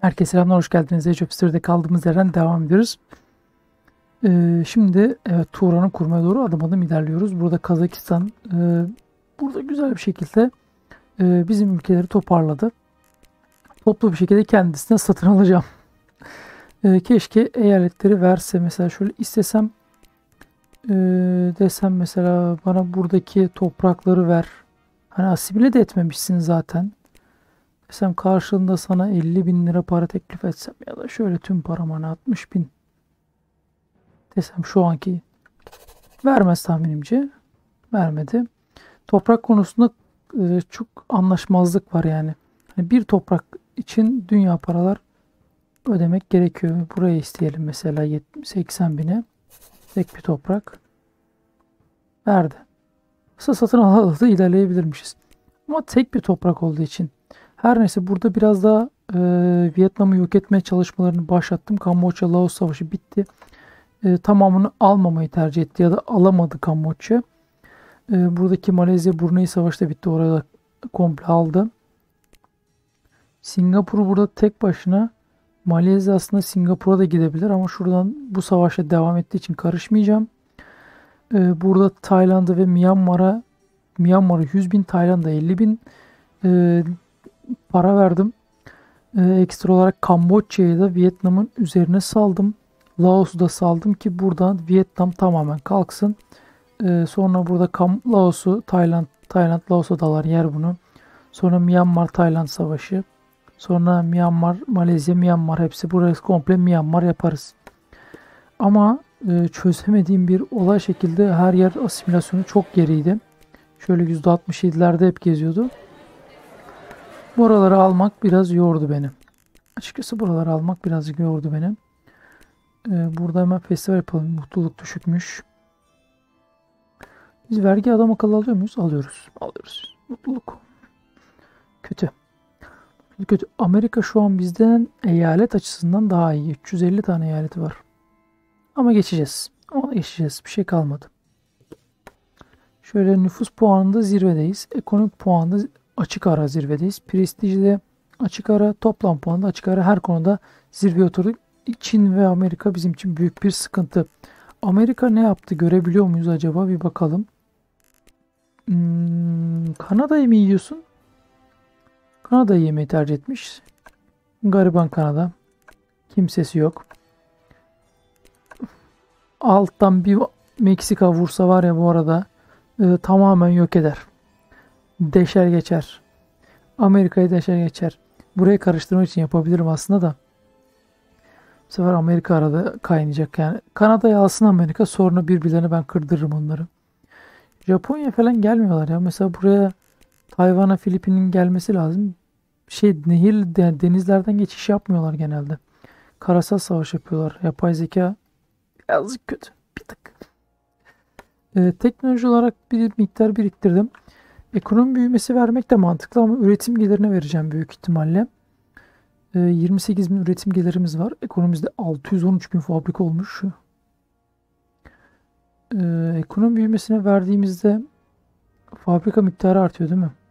Herkese selamlar, hoş geldiniz. Age of History'de kaldığımız yerden devam ediyoruz. Şimdi evet, Turan'ı kurmaya doğru adım adım ilerliyoruz. Burada Kazakistan burada güzel bir şekilde bizim ülkeleri toparladı. Toplu bir şekilde kendisine satın alacağım. Keşke eyaletleri verse. Mesela şöyle istesem e, desem mesela bana buradaki toprakları ver. Hani asimile de etmemişsin zaten. Desem karşılığında sana 50 bin lira para teklif etsem ya da şöyle tüm param hani 60 bin desem şu anki vermez tahminimce. Vermedi. Toprak konusunda çok anlaşmazlık var yani. Hani bir toprak için dünya paralar ödemek gerekiyor. Buraya isteyelim mesela 80 bine. Tek bir toprak. Verdi. Kısa satın alalı ilerleyebilirmişiz. Ama tek bir toprak olduğu için. Her neyse burada biraz daha Vietnam'ı yok etmeye çalışmalarını başlattım. Kamboçya-Laos savaşı bitti. Tamamını almamayı tercih etti ya da alamadı Kamboçya. Buradaki Malezya-Brunei savaşı da bitti. Orada komple aldı. Singapur burada tek başına. Malezya aslında Singapur'a da gidebilir ama şuradan bu savaşa devam ettiği için karışmayacağım. Burada Tayland'ı ve Myanmar'a 100 bin, Tayland'a 50 bin para verdim. Ekstra olarak Kamboçya'yı da Vietnam'ın üzerine saldım. Laos'u da saldım ki buradan Vietnam tamamen kalksın. Sonra burada Laos'u Tayland Laos'a dalar yer bunu. Sonra Myanmar Tayland savaşı. Sonra Myanmar Malezya Myanmar hepsi burası komple Myanmar yaparız. Ama çözemediğim bir olay şekilde her yer asimilasyonu çok geriydi. Şöyle %67'lerde hep geziyordu. Buraları almak biraz yordu beni. Açıkçası buraları almak birazcık yordu beni. Burada hemen festival yapalım. Mutluluk düşükmüş. Biz vergi adam akıllı alıyor muyuz? Alıyoruz. Alıyoruz. Mutluluk. Kötü. Kötü. Amerika şu an bizden eyalet açısından daha iyi. 350 tane eyaleti var. Ama geçeceğiz. Ama geçeceğiz. Bir şey kalmadı. Şöyle nüfus puanında zirvedeyiz. Ekonomik puanında açık ara zirvedeyiz. Prestijde açık ara, toplam puanda açık ara, her konuda zirveye oturduk. Çin ve Amerika bizim için büyük bir sıkıntı. Amerika ne yaptı görebiliyor muyuz acaba? Bir bakalım. Kanada'yı mı yiyorsun? Kanada'yı yemeyi tercih etmiş. Gariban Kanada. Kimsesi yok. Alttan bir Meksika vursa var ya bu arada tamamen yok eder. Deşer geçer. Amerika'yı deşer geçer. Burayı karıştırmak için yapabilirim aslında da. Bu sefer Amerika arada kaynayacak yani. Kanada'yı alsın Amerika, sonra birbirlerine ben kırdırırım onları. Japonya falan gelmiyorlar ya. Mesela buraya Tayvan'a Filipin'in gelmesi lazım. Nehir denizlerden geçiş yapmıyorlar genelde. Karasal savaş yapıyorlar. Yapay zeka birazcık kötü. Bir tık. Teknoloji olarak bir miktar biriktirdim. Ekonomi büyümesi vermek de mantıklı ama üretim gelirine vereceğim büyük ihtimalle. 28 bin üretim gelirimiz var. Ekonomimizde 613 bin fabrika olmuş. Ekonomi büyümesine verdiğimizde fabrika miktarı artıyor değil mi?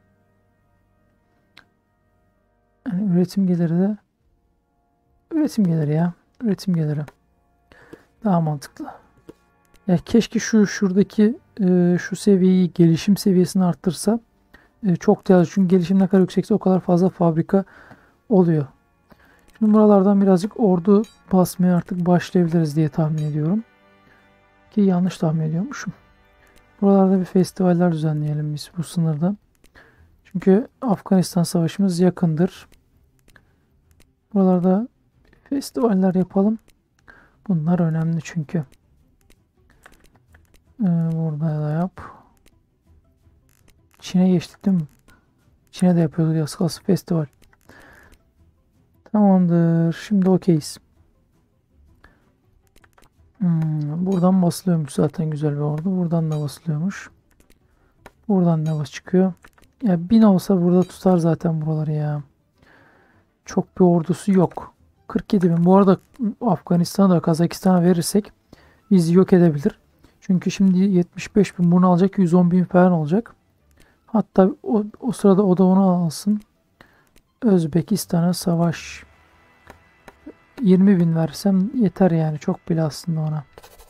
Yani üretim geliri de üretim geliri ya. Üretim geliri. Daha mantıklı. Ya keşke şuradaki şu seviyeyi, gelişim seviyesini arttırsa çok değerli. Çünkü gelişim ne kadar yüksekse o kadar fazla fabrika oluyor. Şimdi buralardan birazcık ordu basmaya artık başlayabiliriz diye tahmin ediyorum. Ki yanlış tahmin ediyormuşum. Buralarda bir festivaller düzenleyelim biz bu sınırda. Çünkü Afganistan savaşımız yakındır. Buralarda festivaller yapalım. Bunlar önemli çünkü. Burada da yap. Çin'e geçtik değil mi? Çin'e de yapıyorduk ya, kalsın festival. Tamamdır. Şimdi okeyiz. Buradan basılıyormuş zaten, güzel bir ordu. Buradan da basılıyormuş. Buradan ne bas çıkıyor? Ya 1000 olsa burada tutar zaten buraları ya. Çok bir ordusu yok. 47 bin. Bu arada Afganistan'a da Kazakistan'a verirsek bizi yok edebilir. Çünkü şimdi 75 bin, bunu alacak 110 bin falan olacak. Hatta o sırada o da onu alsın. Özbekistan'a savaş. 20.000 versem yeter yani. Çok bile aslında ona.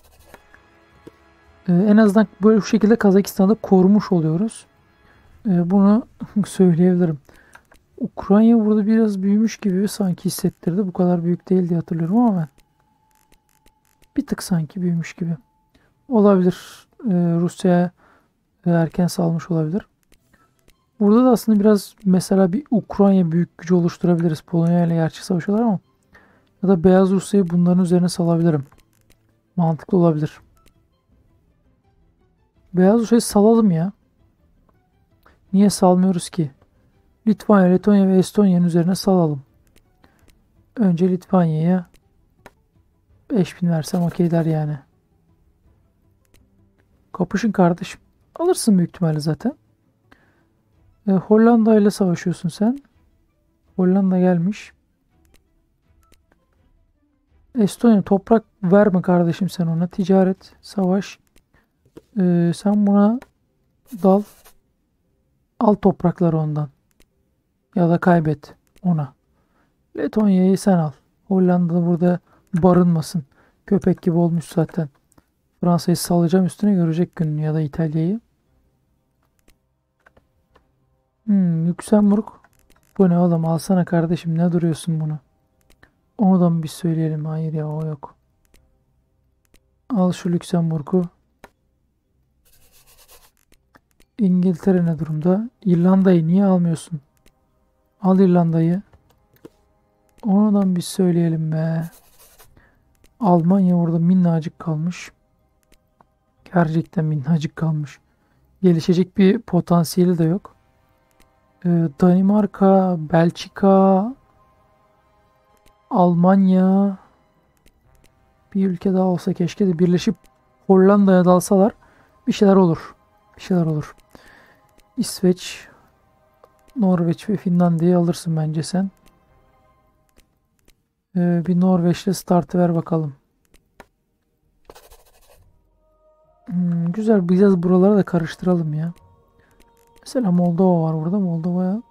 En azından böyle şu şekilde Kazakistan'da korumuş oluyoruz. Bunu söyleyebilirim. Ukrayna burada biraz büyümüş gibi sanki hissettirdi. Bu kadar büyük değil diye hatırlıyorum ama ben. Bir tık sanki büyümüş gibi. Olabilir. Rusya erken salmış olabilir. Burada da aslında biraz mesela bir Ukrayna büyük gücü oluşturabiliriz. Polonya ile gerçi savaşıyorlar ama ya da Beyaz Rusya'yı bunların üzerine salabilirim. Mantıklı olabilir. Beyaz Rusya'yı salalım ya. Niye salmıyoruz ki? Litvanya, Letonya ve Estonya'nın üzerine salalım. Önce Litvanya'ya 5.000 versem okey der yani. Kapışın kardeşim. Alırsın büyük ihtimalle zaten. Hollanda ile savaşıyorsun sen. Hollanda gelmiş. Estonya toprak verme kardeşim sen ona. Ticaret, savaş. Sen buna dal. Al toprakları ondan. Ya da kaybet ona. Letonya'yı sen al. Hollanda burada barınmasın. Köpek gibi olmuş zaten. Fransa'yı salacağım üstüne görecek gününü ya da İtalya'yı. Lüksemburg. Bu ne oğlum alsana kardeşim ne duruyorsun bunu? Onu da mı bir söyleyelim? Hayır ya o yok. Al şu Lüksemburg'u. İngiltere ne durumda? İrlanda'yı niye almıyorsun? Al İrlanda'yı. Onu da bir söyleyelim be. Almanya orada minnacık kalmış. Gerçekten minnacık kalmış. Gelişecek bir potansiyeli de yok. Danimarka, Belçika, Almanya bir ülke daha olsa keşke de birleşip Hollanda'ya dalsalar bir şeyler olur. Bir şeyler olur. İsveç, Norveç ve Finlandiya'yı alırsın bence sen. Bir Norveç'le startı ver bakalım. Güzel biraz buraları da karıştıralım ya. Mesela Moldova var burada. Moldova'ya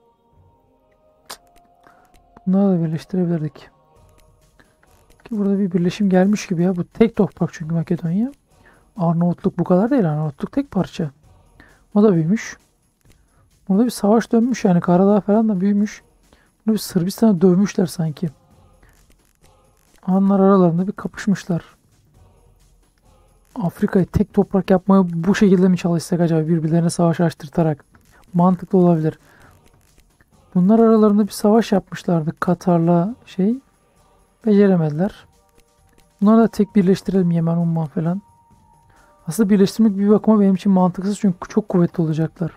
bunları da birleştirebilirdik. Ki burada bir birleşim gelmiş gibi ya. Bu tek toprak çünkü Makedonya. Arnavutluk bu kadar değil. Arnavutluk tek parça. O da büyümüş. Burada bir savaş dönmüş yani. Karadağ falan da büyümüş. Burada bir Sırbistan'a dövmüşler sanki. Onlar aralarında bir kapışmışlar. Afrika'yı tek toprak yapmaya bu şekilde mi çalışsak acaba birbirlerine savaş açtırtarak? Mantıklı olabilir. Bunlar aralarında bir savaş yapmışlardı Katar'la şey. Beceremediler. Bunları da tek birleştirelim Yemen, Umman falan. Aslında birleştirmek bir bakıma benim için mantıksız çünkü çok kuvvetli olacaklar.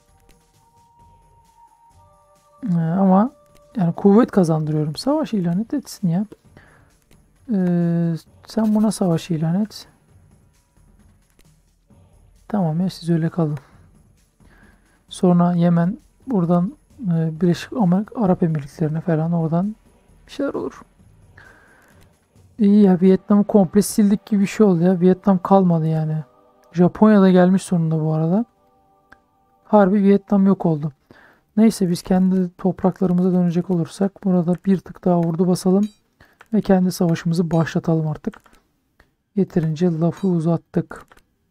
Ama yani kuvvet kazandırıyorum. Savaş ilan etsin ya. Sen buna savaş ilan et. Tamam ya siz öyle kalın. Sonra Yemen buradan Birleşik Arap Emirlikleri'ne falan oradan bir şeyler olur. İyi ya Vietnam'ı komple sildik gibi bir şey oldu ya. Vietnam kalmadı yani. Japonya da gelmiş sonunda bu arada. Harbi Vietnam yok oldu. Neyse biz kendi topraklarımıza dönecek olursak burada bir tık daha ordu basalım ve kendi savaşımızı başlatalım artık. Yeterince lafı uzattık.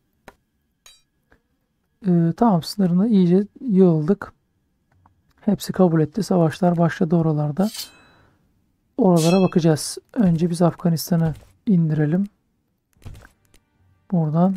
Tamam sınırına iyice yığıldık. Hepsi kabul etti. Savaşlar başladı oralarda. Oralara bakacağız. Önce biz Afganistan'ı indirelim. Buradan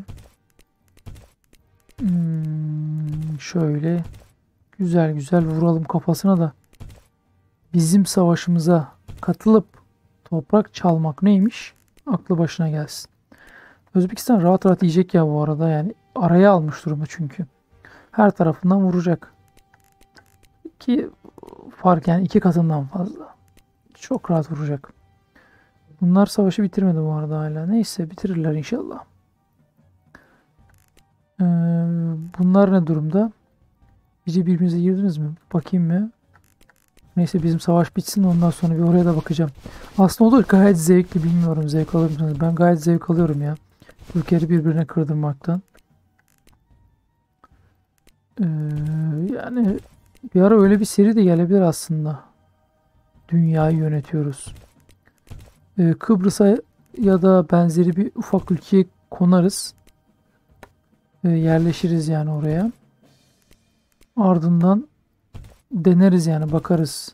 şöyle güzel güzel vuralım kafasına da. Bizim savaşımıza katılıp toprak çalmak neymiş? Aklı başına gelsin. Özbekistan rahat rahat yiyecek ya bu arada yani araya almış durumda çünkü. Her tarafından vuracak. Ki fark yani iki katından fazla. Çok rahat vuracak. Bunlar savaşı bitirmedi bu arada hala. Neyse bitirirler inşallah. Ee, Bunlar ne durumda? İyice birbirinize girdiniz mi? Bakayım mı? Neyse bizim savaş bitsin ondan sonra bir oraya da bakacağım. Aslında olur gayet zevkli bilmiyorum zevk alır mısınız? Ben gayet zevk alıyorum ya. Ülkeleri birbirine kırdırmaktan. Yani bir ara öyle bir seri de gelebilir aslında. Dünyayı yönetiyoruz. Kıbrıs'a ya da benzeri bir ufak ülkeye konarız. Yerleşiriz yani oraya. Ardından deneriz yani bakarız.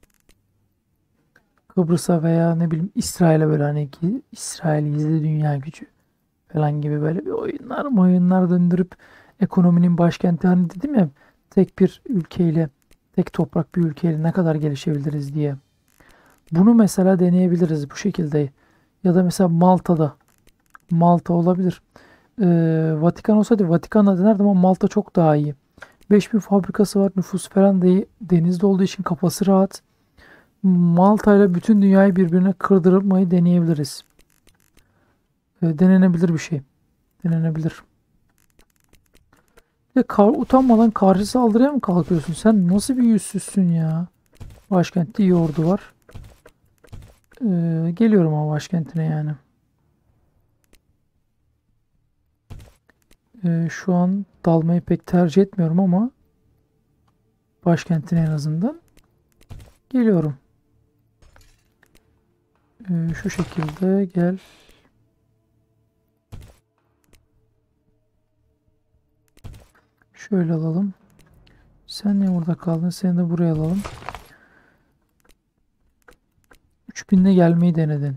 Kıbrıs'a veya ne bileyim İsrail'e böyle hani ki İsrail gizli dünya gücü falan gibi böyle bir oyunlar döndürüp ekonominin başkenti hani dedim ya tek bir ülkeyle tek toprak bir ülkeyle ne kadar gelişebiliriz diye. Bunu mesela deneyebiliriz bu şekilde. Ya da mesela Malta olabilir. Vatikan olsaydı Vatikan'da denerdim ama Malta çok daha iyi. 5.000 fabrikası var, nüfus falan da iyi. Denizde olduğu için kafası rahat. Malta ile bütün dünyayı birbirine kırdırmayı deneyebiliriz. Denenebilir bir şey. Denenebilir. Utanmadan karşı saldırıya mı kalkıyorsun? Sen nasıl bir yüzsüzsün ya? Başkentte iyi ordu var. Geliyorum ama başkentine yani. Şu an dalmayı pek tercih etmiyorum ama başkentine en azından geliyorum. Şu şekilde gel. Şöyle alalım. Sen niye burada kaldın? Seni de buraya alalım. 3000'le gelmeyi denedin.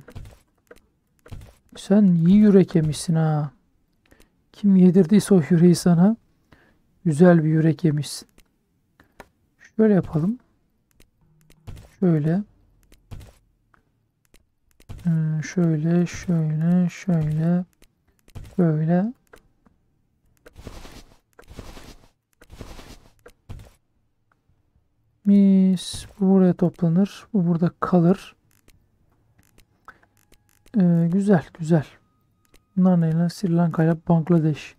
Sen iyi yürek yemişsin ha. Kim yedirdiyse o yüreği sana. Güzel bir yürek yemişsin. Şöyle yapalım. Şöyle. Şöyle. Böyle. Mis. Bu buraya toplanır. Bu burada kalır. Güzel. Bunlar neyle? Sri Lanka ile Bangladeş.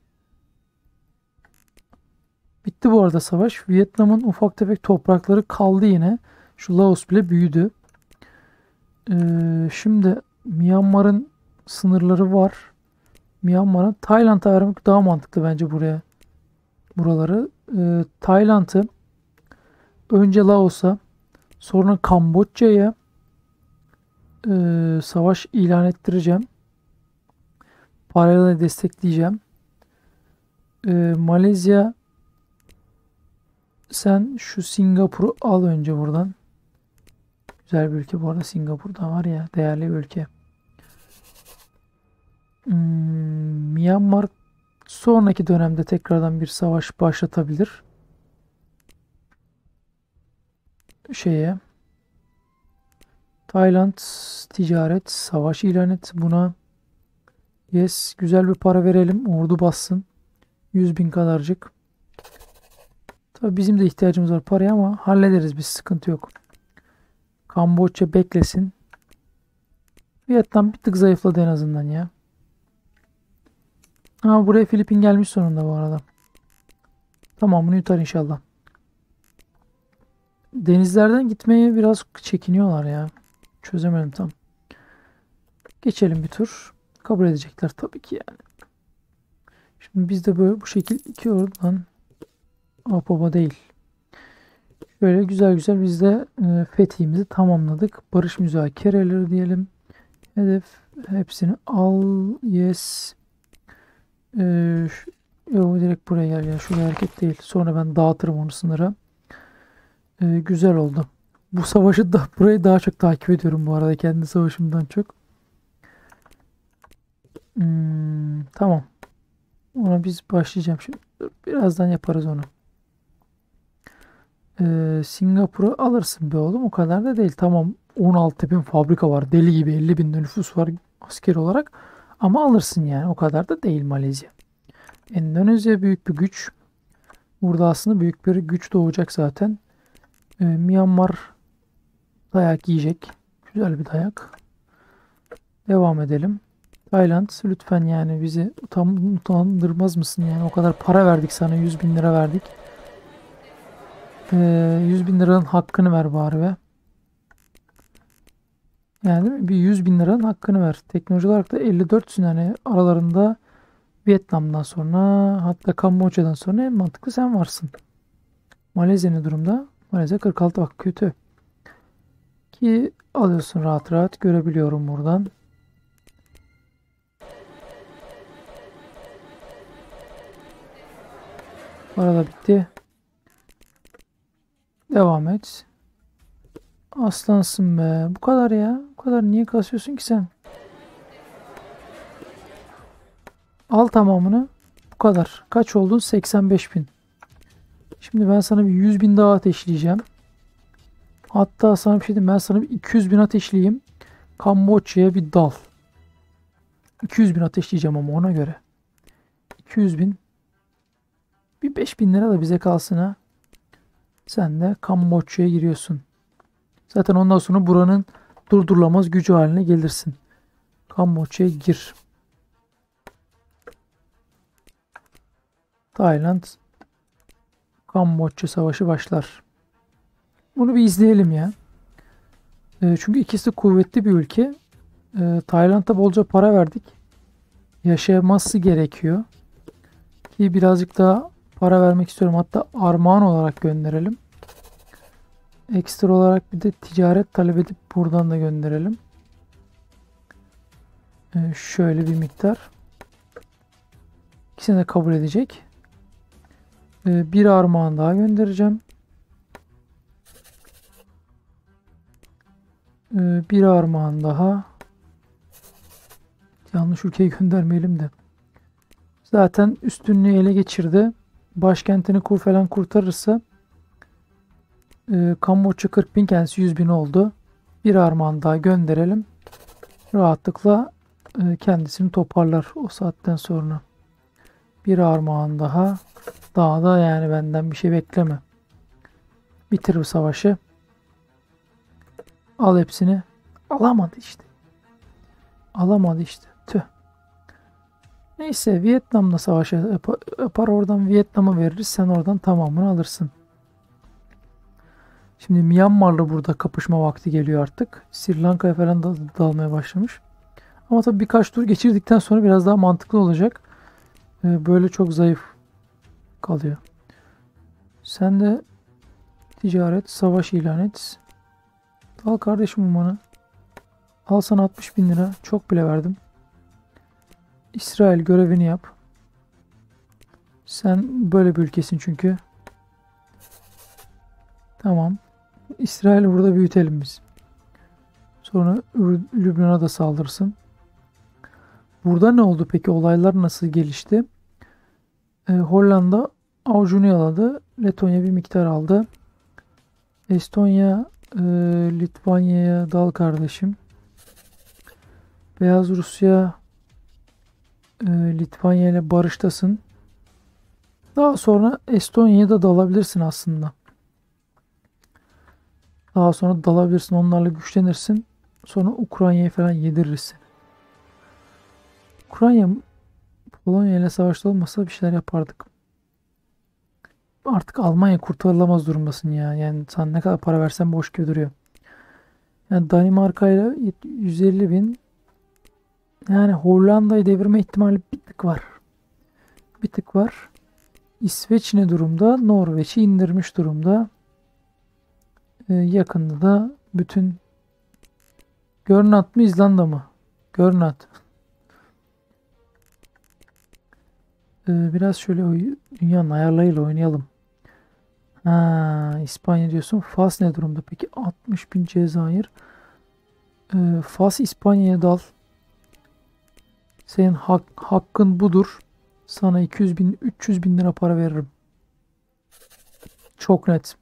Bitti bu arada savaş. Vietnam'ın ufak tefek toprakları kaldı yine. Şu Laos bile büyüdü. Şimdi Myanmar'ın sınırları var. Myanmar'a Tayland'a vermek daha mantıklı bence buraya. Buraları. Tayland'ı önce Laos'a sonra Kamboçya'ya savaş ilan ettireceğim. Parayla destekleyeceğim. Malezya sen şu Singapur'u al önce buradan. Güzel bir ülke bu arada Singapur'da var ya değerli bir ülke. Myanmar sonraki dönemde tekrardan bir savaş başlatabilir. Şeye. Tayland ticaret savaş ilan et buna. Yes güzel bir para verelim ordu bassın. 100.000 kadarcık. Tabii bizim de ihtiyacımız var paraya ama hallederiz biz sıkıntı yok. Kamboçya beklesin. Vietnam bir tık zayıfladı en azından ya. Ama buraya Filipin gelmiş sonunda bu arada. Tamamını yutar inşallah. Denizlerden gitmeye biraz çekiniyorlar ya. Çözemedim tam. Geçelim bir tur. Kabul edecekler tabii ki yani. Şimdi biz de böyle bu şekil iki oradan Apoba değil. Böyle güzel biz de fethimizi tamamladık. Barış müzakereleri diyelim. Hedef hepsini al. Yes. Yo, direkt buraya gel ya. Şuraya hareket değil. Sonra ben dağıtırım onu sınıra. Güzel oldu. Bu savaşı da burayı daha çok takip ediyorum bu arada. Kendi savaşımdan çok. Tamam. Ona biz başlayacağım şimdi. Birazdan yaparız onu. Singapur'u alırsın be oğlum. O kadar da değil. Tamam 16.000 fabrika var. Deli gibi 50.000 nüfus var asker olarak. Ama alırsın yani. O kadar da değil Malezya. Endonezya büyük bir güç. Burada aslında büyük bir güç doğacak zaten. Myanmar dayak yiyecek. Güzel bir dayak. Devam edelim. Tayland lütfen yani bizi utandırmaz mısın yani o kadar para verdik sana 100.000 lira verdik. 100.000 liranın hakkını ver bari be. Yani değil mi? Bir 100.000 liranın hakkını ver. Teknoloji olarak da 54'sün yani aralarında Vietnam'dan sonra hatta Kamboçya'dan sonra en mantıklı sen varsın. Malezya ne durumda? Malezya 46 bak kötü. Ki alıyorsun rahat rahat. Görebiliyorum buradan. Para da bitti. Devam et. Aslansın be. Bu kadar ya. Bu kadar niye kasıyorsun ki sen? Al tamamını. Bu kadar. Kaç oldun? 85 bin. Şimdi ben sana bir 100 bin daha ateşleyeceğim. Hatta sana bir şey diyeyim. Ben sana bir 200 bin ateşleyeyim. Kamboçya'ya bir dal. 200 bin ateşleyeceğim ama ona göre. 200 bin. Bir 5 bin lira da bize kalsın ha. Sen de Kamboçya'ya giriyorsun. Zaten ondan sonra buranın durdurulamaz gücü haline gelirsin. Kamboçya'ya gir. Tayland Kamboçya savaşı başlar. Bunu bir izleyelim ya. Çünkü ikisi de kuvvetli bir ülke. Tayland'a bolca para verdik. Yaşaması gerekiyor. Ki birazcık daha para vermek istiyorum. Hatta armağan olarak gönderelim. Ekstra olarak bir de ticaret talep edip buradan da gönderelim. Şöyle bir miktar. İkisini de kabul edecek. Bir armağan daha göndereceğim. Bir armağan daha. Yanlış ülkeyi göndermeyelim de. Zaten üstünlüğü ele geçirdi. Başkentini falan kurtarırsa Kamboçya 40 bin, kendisi 100 bin oldu. Bir armağan daha gönderelim. Rahatlıkla kendisini toparlar o saatten sonra. Bir armağan daha. Daha da yani benden bir şey bekleme. Bitir bu savaşı. Al hepsini. Alamadı işte. Alamadı işte. Tüh. Neyse Vietnam'la savaş yapar, oradan Vietnam'a veririz. Sen oradan tamamını alırsın. Şimdi Myanmar'la burada kapışma vakti geliyor artık. Sri Lanka'ya falan da dalmaya başlamış. Ama tabii birkaç tur geçirdikten sonra biraz daha mantıklı olacak. Böyle çok zayıf kalıyor. Sen de ticaret, savaş ilan et. Al kardeşim bana. Al sana 60 bin lira. Çok bile verdim. İsrail görevini yap. Sen böyle bir ülkesin çünkü. Tamam. İsrail'i burada büyütelim biz. Sonra Lübnan'a da saldırsın. Burada ne oldu peki? Olaylar nasıl gelişti? Hollanda avucunu yaladı. Letonya bir miktar aldı. Estonya Litvanya'ya dal kardeşim. Beyaz Rusya Litvanya ile barıştasın. Daha sonra Estonya'ya da dalabilirsin aslında. Daha sonra dalabilirsin. Onlarla güçlenirsin. Sonra Ukrayna'yı falan yedirirsin. Ukrayna Polonya ile savaşta olmasa bir şeyler yapardık. Artık Almanya kurtarılamaz durumdasın ya. Yani sen ne kadar para versen boş gibi duruyor. Yani Danimarka ile 150 bin. Yani Hollanda'yı devirme ihtimali bir tık var. Bir tık var. İsveç ne durumda? Norveç'i indirmiş durumda. Yakında da bütün Grönland mı İzlanda mı? Grönland. Biraz şöyle dünyanın ayarlarıyla oynayalım. Ha, İspanya diyorsun. Fas ne durumda? Peki 60 bin Cezayir. Fas İspanya'ya dal. Senin hakkın budur. Sana 200 bin, 300 bin lira para veririm. Çok net.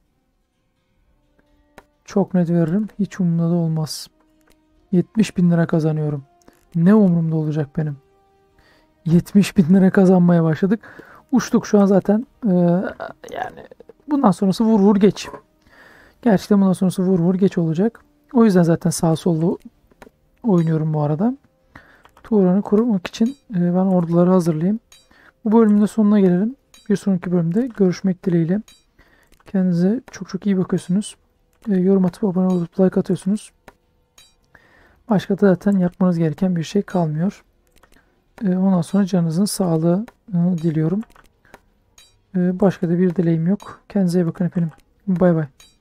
Çok net veririm. Hiç umurumda da olmaz. 70 bin lira kazanıyorum. Ne umurumda olacak benim? 70 bin lira kazanmaya başladık. Uçtuk şu an zaten. Yani bundan sonrası vur vur geç. Gerçekten bundan sonrası vur vur geç olacak. O yüzden zaten sağ sollu oynuyorum bu arada. Turan'ı korumak için ben orduları hazırlayayım. Bu bölümün de sonuna gelelim. Bir sonraki bölümde görüşmek dileğiyle. Kendinize çok çok iyi bakıyorsunuz. Yorum atıp abone olup like atıyorsunuz. Başka da zaten yapmanız gereken bir şey kalmıyor. Ondan sonra canınızın sağlığı diliyorum. Başka da bir dileğim yok. Kendinize iyi bakın efendim. Bay bay.